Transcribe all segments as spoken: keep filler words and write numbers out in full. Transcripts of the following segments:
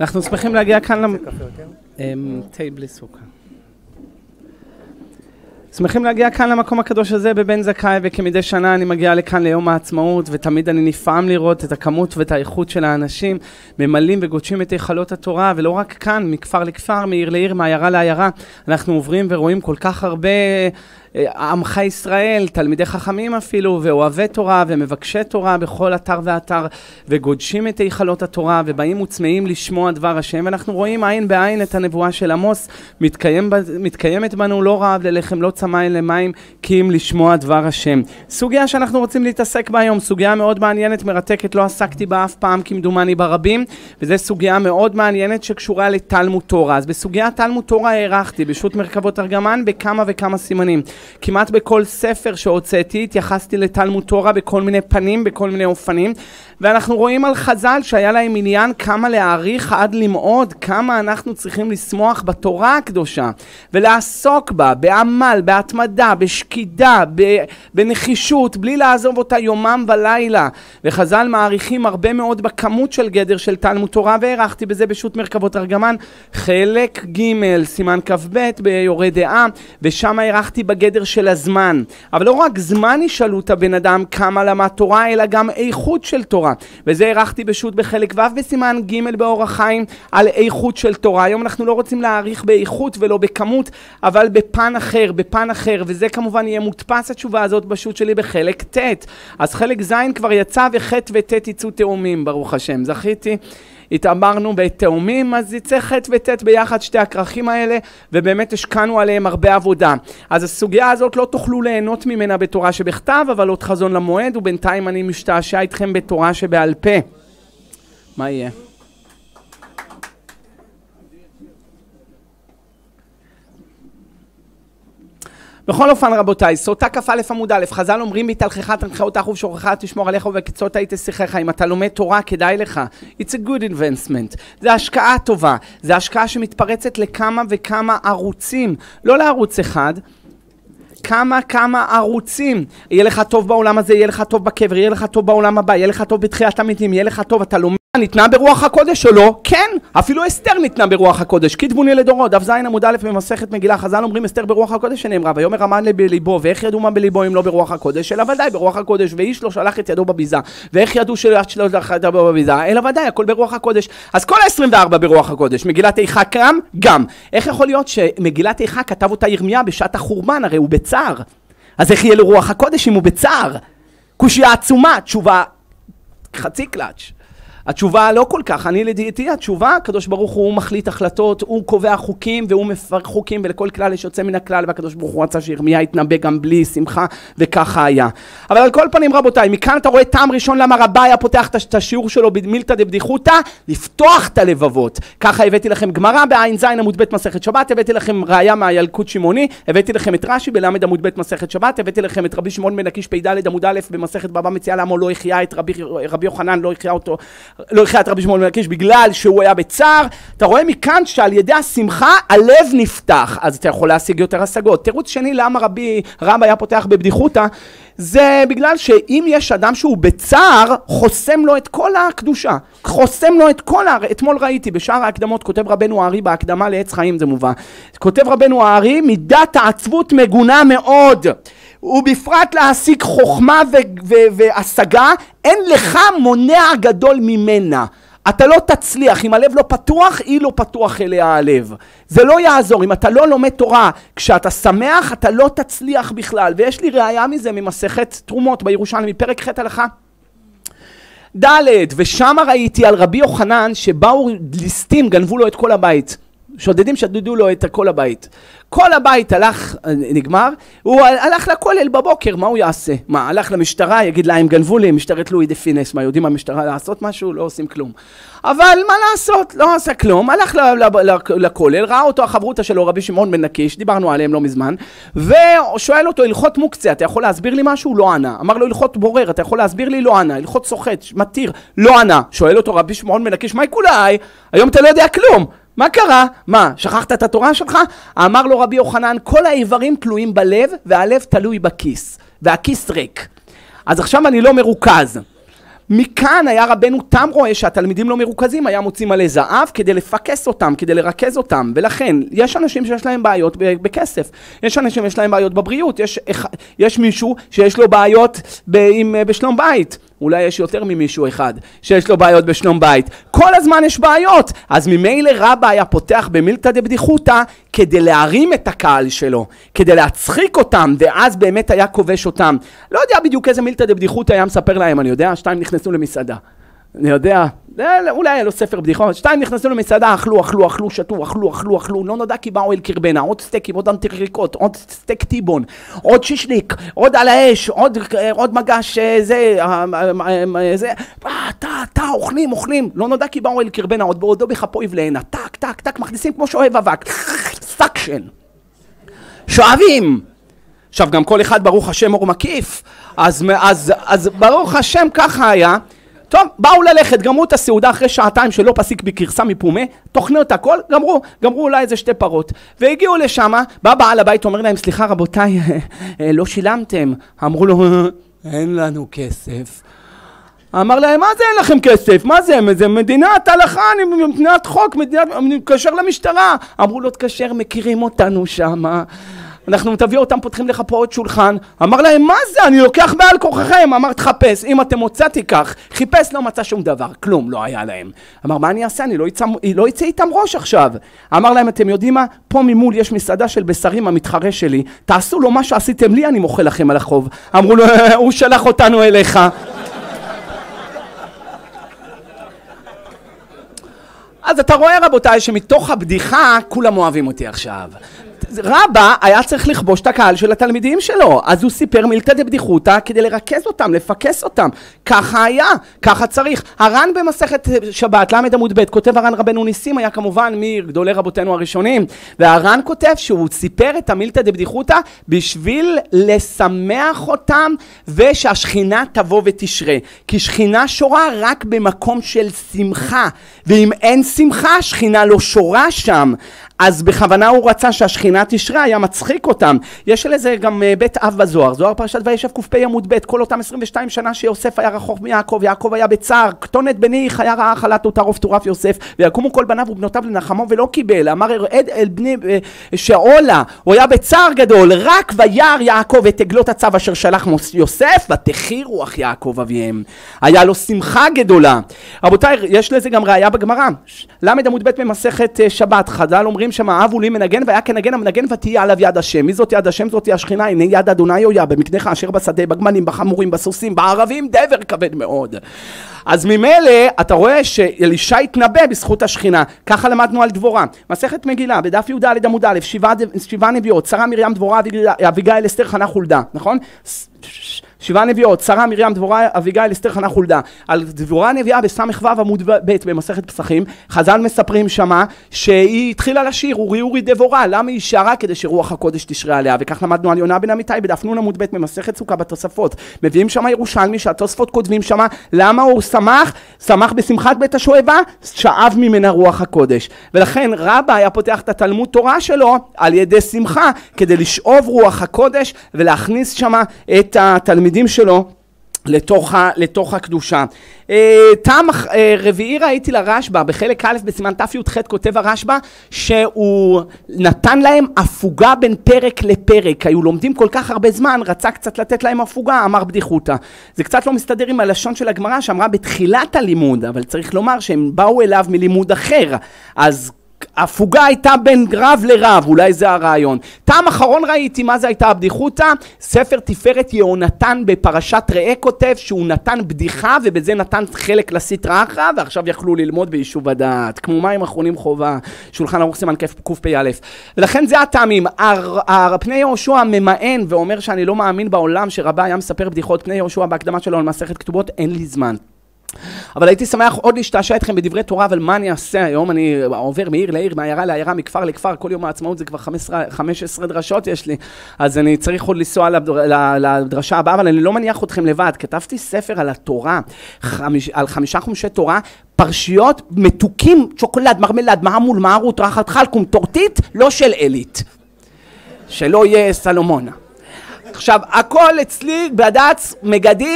אנחנו שמחים להגיע כאן... תה בלי סוכר. שמחים להגיע כאן למקום הקדוש הזה בבן זכאי, וכמדי שנה אני מגיע לכאן ליום העצמאות, ותמיד אני נפעם לראות את הכמות ואת האיכות של האנשים, ממלאים וגודשים את היכלות התורה, ולא רק כאן, מכפר לכפר, מעיר לעיר, מעיירה לעיירה, אנחנו עוברים ורואים כל כך הרבה עמך ישראל, תלמידי חכמים אפילו, ואוהבי תורה ומבקשי תורה בכל אתר ואתר, וגודשים את היכלות התורה, ובאים וצמאים לשמוע דבר השם, ואנחנו רואים עין בעין את הנבואה של עמוס, מתקיים, מתקיימת בנו לא רעב ללחם, לא צמא למים, כי אם לשמוע דבר השם. סוגיה שאנחנו רוצים להתעסק בה היום, סוגיה מאוד מעניינת, מרתקת, לא עסקתי בה אף פעם כמדומני ברבים, וזו סוגיה מאוד מעניינת שקשורה לתלמוד תורה. אז בסוגיה תלמוד תורה הערכתי, בשו"ת מרכבות ארגמן, בכמה וכמה סימנים. כמעט בכל ספר שהוצאתי, התייחסתי לתלמוד תורה בכל מיני פנים, בכל מיני אופנים, ואנחנו רואים על חז"ל שהיה להם עניין כמה להעריך עד למעוד, כמה אנחנו צריכים לשמוח בתורה הקדושה, ולעסוק בה, בעמל, בהתמדה, בשקידה, בנחישות, בלי לעזוב אותה יומם ולילה. וחז"ל מעריכים הרבה מאוד בכמות של גדר של תלמוד תורה, והערכתי בזה בשו"ת מרכבות ארגמן, חלק ג' סימן כ"ב ביורה דעה, ושם הערכתי בגדר של הזמן. אבל לא רק זמן ישאלו את הבן אדם כמה למד תורה, אלא גם איכות של תורה. וזה הערכתי בשו"ת בחלק ו' בסימן ג' באור החיים על איכות של תורה. היום אנחנו לא רוצים להעריך באיכות ולא בכמות, אבל בפן אחר, בפן אחר, וזה כמובן יהיה מודפס התשובה הזאת בשו"ת שלי בחלק ט'. אז חלק ז' כבר יצא וח' וט' יצאו תאומים, ברוך השם. זכיתי, התאמרנו בתאומים, אז יצא ח' וט' ביחד שתי הכרכים האלה, ובאמת השקענו עליהם הרבה עבודה. אז הסוגיה הזאת לא תוכלו ליהנות ממנה בתורה שבכתב, אבל עוד חזון למועד, ובינתיים אני משתעשע איתכם בתורה שבעל פה. מה יהיה? בכל אופן רבותיי, סוטה כ"א עמוד א', חז"ל אומרים בהתהלכך תנחה אותך ובשוכבך תשמור עליך ובקצות תשיחך. אם אתה לומד תורה כדאי לך. It's a good investment. זה השקעה טובה. זה השקעה שמתפרצת לכמה וכמה ערוצים. לא לערוץ אחד. כמה כמה ערוצים. יהיה לך טוב בעולם הזה, יהיה לך טוב בקבר, יהיה לך טוב בעולם הבא, יהיה לך טוב בתחיית המתים, יהיה לך טוב, אתה לומד. ניתנה ברוח הקודש או לא? כן, אפילו אסתר ניתנה ברוח הקודש. כתבוני לדורות, דף ז' עמוד א' במסכת מגילה, חז"ל אומרים אסתר ברוח הקודש שנאמרה, ויאמר המן בליבו, ואיך ידעו מה בליבו אם לא ברוח הקודש? אלא ודאי ברוח הקודש, ואיש לא שלח את ידו בביזה, ואיך ידעו שלא שלח את ידו בביזה? אלא ודאי, הכל ברוח הקודש. אז כל ה-עשרים וארבע ברוח הקודש, מגילת איכה גם, גם. איך יכול להיות שמגילת איכה כתב אותה ירמיה בשעת החורבן, הרי הוא בצער. אז איך יהיה לרוח הקודש אם הוא בצער? קושיה עצומה, תשובה חצי קלאץ'. התשובה לא כל כך, אני לדעתי, התשובה, הקדוש ברוך הוא מחליט החלטות, הוא קובע חוקים והוא מפרק חוקים, ולכל כלל יש יוצא מן הכלל, והקדוש ברוך הוא רצה שירמיה יתנבא גם בלי שמחה, וככה היה. אבל על כל פנים רבותיי, מכאן אתה רואה טעם ראשון למה רבה היה פותח את השיעור שלו במילתא דבדיחותא, לפתוח את הלבבות. ככה הבאתי לכם גמרא בעין זין עמוד ב' מסכת שבת, הבאתי לכם ראיה מהילקוט שמעוני, הבאתי לכם את רש"י בלמד עמוד ב' מסכת שבת, הבאתי לכם את רבי שמעון בן לקיש פ"ד עמוד א' במסכת בבא מציעא למה לא החיה את רבי, רבי יוחנן, לא החיה אותו, לא החיה את רבי שמעון בן לקיש בגלל שהוא היה בצער. אתה רואה מכאן שעל ידי השמחה הלב נפתח, אז אתה יכול להשיג יותר השגות. תירוץ שני למה רבי רב היה פותח בבדיחותא, זה בגלל שאם יש אדם שהוא בצער, חוסם לו את כל הקדושה, חוסם לו את כל ה... אתמול ראיתי בשאר ההקדמות, כותב רבנו הארי בהקדמה לעץ חיים, זה מובא, כותב רבנו הארי, מידת העצבות מגונה מאוד, ובפרט להשיג חוכמה והשגה, אין לך מונע גדול ממנה. אתה לא תצליח, אם הלב לא פתוח, היא לא פתוח אליה הלב. זה לא יעזור, אם אתה לא לומד תורה, כשאתה שמח, אתה לא תצליח בכלל. ויש לי ראיה מזה ממסכת תרומות בירושלמי, מפרק ח' הלכה ד', ושם ראיתי על רבי יוחנן שבאו ליסטים, גנבו לו את כל הבית. שודדים שדדו לו את כל הבית. כל הבית הלך, נגמר, הוא הלך לכולל בבוקר, מה הוא יעשה? מה, הלך למשטרה, יגיד לה, הם גנבו לי, משטרת לואי דה פינס, מה, יודעים המשטרה לעשות משהו? לא עושים כלום. אבל מה לעשות? לא עשה כלום, הלך לכולל, ראה אותו החברותא שלו, רבי שמעון בן לקיש, דיברנו עליהם לא מזמן, ושואל אותו, הלכות מוקצה, אתה יכול להסביר לי משהו? לא ענה. אמר לו, הלכות בורר, אתה יכול להסביר לי? לא ענה. הלכות סוחט, מתיר, לא ענה. שואל אותו רבי שמעון בן לקיש, מה יקולאי? היום אתה לא יודע כלום. מה קרה? מה, שכחת את התורה שלך? אמר לו רבי יוחנן, כל האיברים תלויים בלב, והלב תלוי בכיס, והכיס ריק. אז עכשיו אני לא מרוכז. מכאן היה רבנו תם רואה שהתלמידים לא מרוכזים, היה מוצאים מלא זהב כדי לפקס אותם, כדי לרכז אותם, ולכן יש אנשים שיש להם בעיות בכסף, יש אנשים שיש להם בעיות בבריאות, יש, יש מישהו שיש לו בעיות ב, עם, בשלום בית, אולי יש יותר ממישהו אחד שיש לו בעיות בשלום בית. כל הזמן יש בעיות. אז ממילא רבא היה פותח במילתא דבדיחותא כדי להרים את הקהל שלו, כדי להצחיק אותם, ואז באמת היה כובש אותם. לא יודע בדיוק איזה מילתא דבדיחותא היה מספר להם, אני יודע, שתיים נכנסו למסעדה. אני יודע, אולי היה לו ספר בדיחות, שתיים נכנסו למסעדה, אכלו, אכלו, אכלו, שתו, אכלו, אכלו, אכלו, לא נודע כי באו אל קרבנה, עוד סטייקים, עוד אנטריקות, עוד סטייק טיבון, עוד שישליק, עוד על האש, עוד, עוד מגש, זה, זה, אתה, אתה, אוכלים, אוכלים, לא נודע כי באו אל קרבנה, עוד בעודו בכפו יבלענה, טק, טק, טק, מכניסים כמו שואב אבק, סקשן, שואבים. עכשיו גם כל אחד ברוך השם אור מקיף, אז, אז, אז ברוך השם ככה היה, טוב, באו ללכת, גמרו את הסעודה אחרי שעתיים שלא פסיק בקרסה מפומה, תוכנו את הכל, גמרו, גמרו אולי איזה שתי פרות. והגיעו לשם, בא בעל הבית, אומר להם, סליחה רבותיי, לא שילמתם. אמרו לו, אין לנו כסף. אמר להם, מה זה אין לכם כסף? מה זה? זה מדינת הלכה, מדינת חוק, מדינת, מתקשר למשטרה. אמרו לו, תקשר, מכירים אותנו שם. אנחנו תביא אותם, פותחים לך פה עוד שולחן. אמר להם, מה זה? אני לוקח בעל כוחכם. אמר, תחפש, אם אתם מוצא תיקח. חיפש, לא מצא שום דבר, כלום לא היה להם. אמר, מה אני אעשה? אני לא יצא, לא יצא איתם ראש עכשיו. אמר להם, אתם יודעים מה? פה ממול יש מסעדה של בשרים המתחרה שלי. תעשו לו מה שעשיתם לי, אני מוכל לכם על החוב. אמרו לו, הוא שלח אותנו אליך. אז אתה רואה רבותיי שמתוך הבדיחה כולם אוהבים אותי עכשיו. רבא היה צריך לכבוש את הקהל של התלמידים שלו, אז הוא סיפר מילתא דבדיחותא כדי לרכז אותם, לפקס אותם. ככה היה, ככה צריך. הר"ן במסכת שבת, למד עמוד ב', כותב הר"ן רבנו ניסים, היה כמובן מגדולי רבותינו הראשונים, והר"ן כותב שהוא סיפר את המילתא דבדיחותא בשביל לשמח אותם ושהשכינה תבוא ותשרה. כי שכינה שורה רק במקום של שמחה, ואם אין שמחה, שכינה לא שורה שם. אז בכוונה הוא רצה שהשכינה תשרה, היה מצחיק אותם. יש לזה גם בית אב בזוהר, זוהר פרשת וישב ק"פ עמוד ב', כל אותם עשרים ושתיים שנה שיוסף היה רחוק מיעקב, יעקב היה בצער, כתונת בני חיה רעה חלתו טרוף טורף יוסף, ויקומו כל בניו ובנותיו לנחמו ולא קיבל, אמר ארד אל בני שאולה, הוא היה בצער גדול, רק וירא יעקב את עגלות הצו אשר שלח יוסף, ותחי רוח יעקב אביהם. היה לו שמחה גדולה. רבותיי, יש לזה גם ראיה בגמרא. למד עמוד ב' במסכת שבת, חז"ל אומרים שמה אבו לי מנגן והיה כנגן המנגן ותהיה עליו יד השם. מי זאת יד השם? זאת השכינה. הנה יד אדוני הויה במקנך אשר בשדה, בגמלים, בחמורים, בסוסים, בערבים, דבר כבד מאוד. אז ממילא אתה רואה שאלישע התנבא בזכות השכינה. ככה למדנו על דבורה. מסכת מגילה בדף י"ד עמוד א', שבעה, שבעה נביאות, שרה מרים דבורה אביגיל אסתר חנה חולדה, נכון? שבעה נביאות, שרה מרים דבורה אביגיל אסתר חנה חולדה. על דבורה נביאה בסמך ו' עמוד ב' במסכת פסחים, חז"ל מספרים שמה שהיא התחילה לשיר אורי אורי דבורה. למה היא שרה? כדי שרוח הקודש תשרה עליה. וכך למדנו על יונה בן אמיתי בדף נ' עמוד ב' במסכת סוכה בתוספות. מביאים שמה ירושלמי שהתוספות כותבים שמה למה הוא שמח? שמח בשמחת בית השואבה, שאב ממנה רוח הקודש. ולכן רבא היה פותח את התלמוד תורה שלו על ידי שמחה כדי לשאוב רוח הקודש ולהכניס שמה את התלמידים שלו לתוך, לתוך הקדושה. טעם רביעי ראיתי לרשב"א, בחלק א' בסימן תי"ח כותב הרשב"א שהוא נתן להם הפוגה בין פרק לפרק. היו לומדים כל כך הרבה זמן, רצה קצת לתת להם הפוגה, אמר בדיחותא. זה קצת לא מסתדר עם הלשון של הגמרא שאמרה בתחילת הלימוד, אבל צריך לומר שהם באו אליו מלימוד אחר. אז הפוגה הייתה בין רב לרב, אולי זה הרעיון. טעם אחרון ראיתי מה זה הייתה הבדיחותא, ספר תפארת יהונתן בפרשת ראה כותב שהוא נתן בדיחה ובזה נתן חלק לסטרא אחרא, ועכשיו יכלו ללמוד ביישוב הדעת, כמו מים אחרונים חובה, שולחן ערוך סימן קפ"א. ולכן זה הטעמים. פני יהושע ממאן ואומר שאני לא מאמין בעולם שרבה היה מספר בדיחות. פני יהושע בהקדמה שלו על מסכת כתובות, אין לי זמן. אבל הייתי שמח עוד להשתעשע אתכם בדברי תורה, אבל מה אני אעשה היום? אני עובר מעיר לעיר, מעיירה לעיירה, מכפר לכפר, כל יום העצמאות זה כבר חמש עשרה דרשות יש לי, אז אני צריך עוד לנסוע לדרשה הבאה, אבל אני לא מניח אתכם לבד. כתבתי ספר על התורה, חמיש, על חמישה חומשי תורה, פרשיות מתוקים, שוקולד, מרמלד, מעמול, מערות, רחת חלקום, טורטית, לא של אלית, שלא יהיה סלומונה. עכשיו, הכל אצלי בד"ץ מגדים,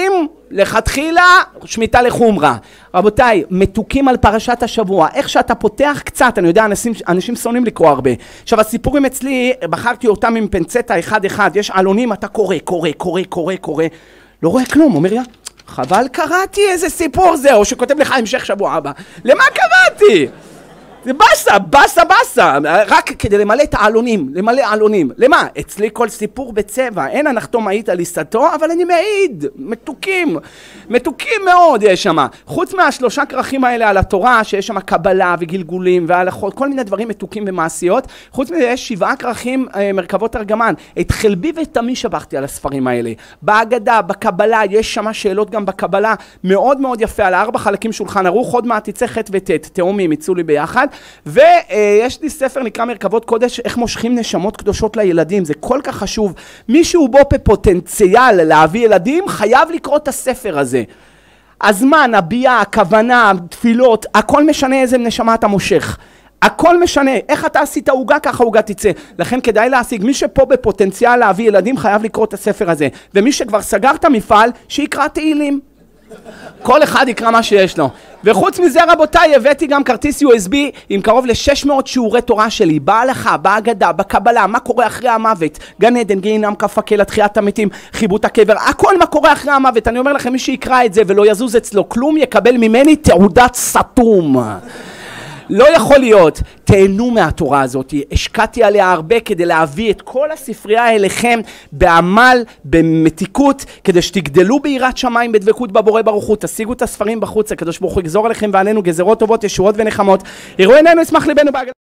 לכתחילה, שמיטה לחומרה. רבותיי, מתוקים על פרשת השבוע. איך שאתה פותח קצת, אני יודע, אנשים, אנשים שונאים לקרוא הרבה. עכשיו, הסיפורים אצלי, בחרתי אותם עם פנצטה אחד-אחד. יש עלונים, אתה קורא, קורא, קורא, קורא, קורא. לא רואה כלום, אומר לה, חבל קראתי איזה סיפור זה, או שכותב לך המשך שבוע הבא. למה קראתי? זה בסה, בסה, בסה, רק כדי למלא את העלונים, למלא העלונים. למה? אצלי כל סיפור בצבע, אין הנחתום מעיד על עיסתו, אבל אני מעיד, מתוקים, מתוקים מאוד יש שם. חוץ מהשלושה כרכים האלה על התורה, שיש שם קבלה וגלגולים והלכות, כל מיני דברים מתוקים ומעשיות, חוץ מזה יש שבעה כרכים מרכבות ארגמן. את חלבי ותמי שבחתי על הספרים האלה. בהגדה, בקבלה, יש שם שאלות גם בקבלה, מאוד מאוד יפה, על הארבע חלקים שולחן ערוך, עוד מעט תצא ח' וט', תאומים יצאו לי ביחד. ויש לי ספר נקרא מרכבות קודש, איך מושכים נשמות קדושות לילדים, זה כל כך חשוב. מישהו בו בפוטנציאל להביא ילדים, חייב לקרוא את הספר הזה. הזמן, הביאה, הכוונה, תפילות, הכל משנה איזה נשמה אתה מושך. הכל משנה, איך אתה עשית הוגה, ככה הוגה תצא. לכן כדאי להשיג, מי שפה בפוטנציאל להביא ילדים, חייב לקרוא את הספר הזה. ומי שכבר סגר את המפעל, שיקרא תהילים. כל אחד יקרא מה שיש לו. וחוץ מזה רבותיי, הבאתי גם כרטיס יו אס בי עם קרוב ל-שש מאות שיעורי תורה שלי, בהלכה, בהגדה, בקבלה, מה קורה אחרי המוות, גן עדן, גיהינום, כף הקלע, תחיית המתים, חיבוט הקבר, הכל מה קורה אחרי המוות. אני אומר לכם, מי שיקרא את זה ולא יזוז אצלו כלום, יקבל ממני תעודת סתום. לא יכול להיות. תהנו מהתורה הזאת, השקעתי עליה הרבה כדי להביא את כל הספרייה אליכם בעמל, במתיקות, כדי שתגדלו ביראת שמיים, בדבקות בבורא ברוך הוא. תשיגו את הספרים בחוץ, הקדוש ברוך הוא יגזור עליכם ועלינו גזרות טובות, ישועות ונחמות. יראו עינינו, ישמח ליבנו בהגנה.